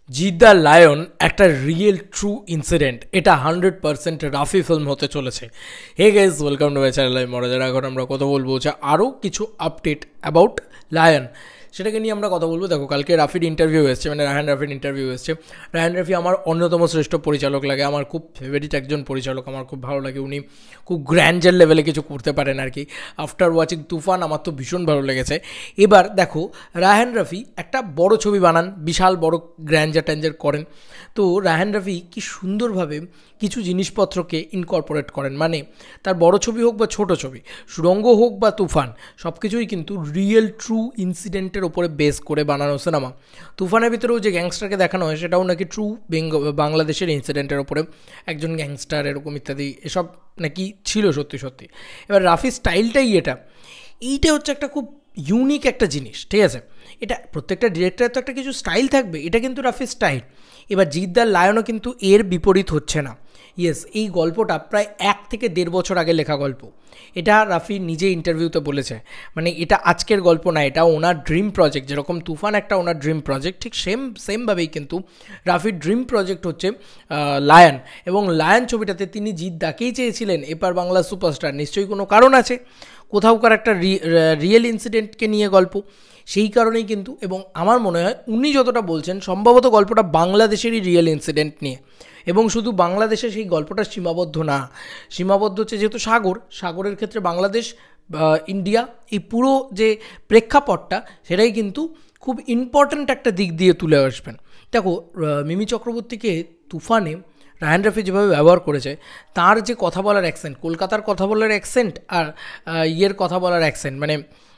Jeet the lion একটা real true incident, এটা 100% Raafi film হতে চলেছে। Hey guys, welcome to my channel. মরাজার এখন আমরা কথা বলবো যে আরও কিছু আপডেট অ্যাবাউট লায়ন, সেটাকে নিয়ে আমরা কথা বলবো। দেখো, কালকে রাফির ইন্টারভিউ এসছে, মানে রায়হান রাফির ইন্টারভিউ এসছে। রায়হান রাফি আমার অন্যতম শ্রেষ্ঠ পরিচালক লাগে, আমার খুব ফেভারিট একজন পরিচালক, আমার খুব ভালো লাগে। উনি খুব গ্র্যান্ডার লেভেলে কিছু করতে পারেন আর কি। আফটার ওয়াচিং তুফান আমার তো ভীষণ ভালো লেগেছে। এবার দেখো, রায়হান রাফি একটা বড় ছবি বানান, বিশাল বড় গ্র্যান্ডার ট্যান্ডার করেন। তো রায়হান রাফি কি সুন্দরভাবে কিছু জিনিসপত্রকে ইনকর্পোরেট করেন, মানে তার বড় ছবি হোক বা ছোট ছবি, সুড়ঙ্গ হোক বা তুফান, সব কিছুই কিন্তু রিয়েল ট্রু ইনসিডেন্টের ওপরে বেস করে বানানো সিনেমা। তুফানের ভিতরেও যে গ্যাংস্টারকে দেখানো হয় সেটাও নাকি ট্রু বাংলাদেশের ইনসিডেন্টের ওপরে, একজন গ্যাংস্টার এরকম ইত্যাদি, এসব নাকি ছিল সত্যি সত্যি। এবার রাফির স্টাইলটাই এইটা হচ্ছে একটা খুব ইউনিক একটা জিনিস, ঠিক আছে। এটা প্রত্যেকটা ডিরেক্টরের তো একটা কিছু স্টাইল থাকবে, এটা কিন্তু রাফির স্টাইল। এবার জিৎ দ্য লায়নও কিন্তু এর বিপরীত হচ্ছে না। ইয়েস, এই গল্পটা প্রায় 1 থেকে 1.5 বছর আগে লেখা গল্প। এটা রাফি নিজে ইন্টারভিউতে বলেছে, মানে এটা আজকের গল্প না, এটা ওনার ড্রিম প্রজেক্ট। যেরকম তুফান একটা ওনার ড্রিম প্রজেক্ট, ঠিক সেমভাবেই কিন্তু রাফির ড্রিম প্রজেক্ট হচ্ছে লায়ন। এবং লায়ন ছবিটাতে তিনি জিৎ দাকেই চেয়েছিলেন এপার বাংলা সুপারস্টার। নিশ্চয়ই কোনো কারণ আছে, কোথাওকার একটা রিয়েল ইনসিডেন্টকে নিয়ে গল্প, সেই কারণেই কিন্তু। এবং আমার মনে হয় উনি যতটা বলছেন সম্ভবত গল্পটা বাংলাদেশেরই রিয়েল ইনসিডেন্ট নিয়ে। এবং শুধু বাংলাদেশে সেই গল্পটা সীমাবদ্ধ না, সীমাবদ্ধ হচ্ছে যেহেতু সাগরের ক্ষেত্রে বাংলাদেশ, ইন্ডিয়া, এই পুরো যে প্রেক্ষাপটটা সেটাই কিন্তু খুব ইম্পর্ট্যান্ট একটা দিক দিয়ে তুলে আসবেন। দেখো, মিমি চক্রবর্তীকে তুফানে রায়হান রাফি যেভাবে ব্যবহার করেছে, তার যে কথা বলার অ্যাকসেন্ট, কলকাতার কথা বলার অ্যাকসেন্ট আর কথা বলার অ্যাকসেন্ট, মানে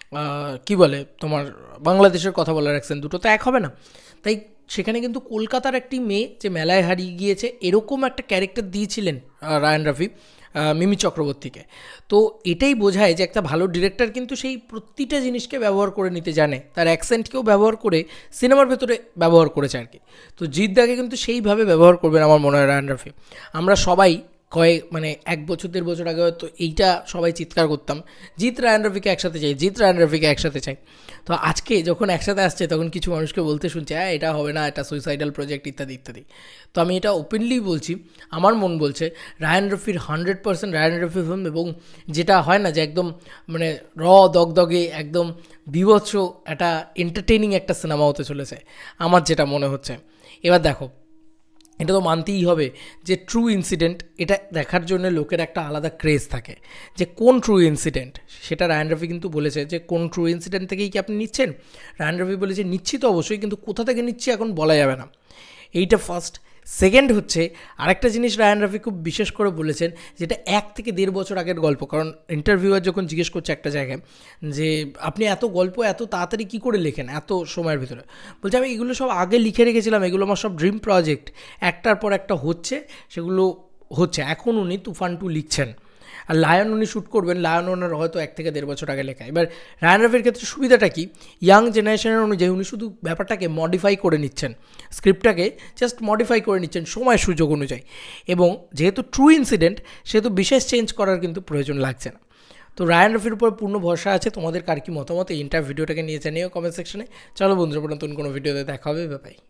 কি বলে তোমার বাংলাদেশের কথা বলার অ্যাকসেন্ট, দুটো তো এক হবে না। তাই সেখানে কিন্তু কলকাতার একটি মেয়ে যে মেলায় হারিয়ে গিয়েছে এরকম একটা ক্যারেক্টার দিয়েছিলেন রায়হান রাফি মিমি চক্রবর্তীকে। তো এটাই বোঝায় যে একটা ভালো ডিরেক্টর কিন্তু সেই প্রতিটা জিনিসকে ব্যবহার করে নিতে জানে, তার অ্যাকসেন্টকেও ব্যবহার করে সিনেমার ভেতরে ব্যবহার করেছে আর কি। তো জিৎ দাকে কিন্তু সেইভাবে ব্যবহার করবেন আমার মনে হয় রায়হান রাফি। আমরা সবাই মানে 1 বছর 1.5 বছর আগে হয়তো এইটা সবাই চিৎকার করতাম, জিৎ রায়হান রাফিকে একসাথে চাই, জিৎ রায়হান রাফিকে একসাথে চাই। তো আজকে যখন একসাথে আসছে তখন কিছু মানুষকে বলতে শুনছে, হ্যাঁ এটা হবে না, এটা সুইসাইডাল প্রজেক্ট ইত্যাদি ইত্যাদি। তো আমি এটা ওপেনলি বলছি, আমার মন বলছে রায়হান রাফির 100% রায়হান রাফি ফিল্ম। এবং যেটা হয় না যে একদম মানে দগদগে একদম বীভৎস একটা এন্টারটেইনিং একটা সিনেমা হতে চলেছে, আমার যেটা মনে হচ্ছে। এবার দেখো, এটা তো মানতেই হবে যে ট্রু ইনসিডেন্ট, এটা দেখার জন্য লোকের একটা আলাদা ক্রেজ থাকে যে কোন ট্রু ইনসিডেন্ট। সেটা রায়হান রাফি কিন্তু বলেছে যে কোন ট্রু ইনসিডেন্ট থেকেই কি আপনি নিচ্ছেন। রায়হান রাফি বলেছে নিচ্ছি তো অবশ্যই, কিন্তু কোথা থেকে নিচ্ছি এখন বলা যাবে না। এইটা ফার্স্ট। সেকেন্ড হচ্ছে আরেকটা জিনিস রায়হান রাফি খুব বিশেষ করে বলেছেন, যেটা 1 থেকে 1.5 বছর আগের গল্প। কারণ ইন্টারভিউয়ার যখন জিজ্ঞেস করছে একটা জায়গায় যে আপনি এত গল্প এত তাড়াতাড়ি কী করে লেখেন এত সময়ের ভিতরে, বলছে আমি এগুলো সব আগে লিখে রেখেছিলাম, এগুলো আমার সব ড্রিম প্রজেক্ট, একটার পর একটা হচ্ছে, সেগুলো হচ্ছে। এখন উনি তুফান 2 লিখছেন, আর লায়ন উনি শ্যুট করবেন। লায়ন ওনার হয়তো 1 থেকে 1.5 বছর আগে লেখা। এবার রায়হান রাফির ক্ষেত্রে সুবিধাটা কি, ইয়াং জেনারেশনের অনুযায়ী উনি শুধু ব্যাপারটাকে মডিফাই করে নিচ্ছেন, স্ক্রিপ্টটাকে জাস্ট মডিফাই করে নিচ্ছেন সময় সুযোগ অনুযায়ী। এবং যেহেতু ট্রু ইনসিডেন্ট, সেহেতু বিশেষ চেঞ্জ করার কিন্তু প্রয়োজন লাগছে না। তো রায়হান রাফির উপর পূর্ণ ভরসা আছে। তোমাদের কার কি মতামত এই ভিডিওটাকে নিয়ে জানিও কমেন্ট সেকশনে। চলো বন্ধুরা, নতুন কোনো ভিডিওতে দেখা হবে, বাই।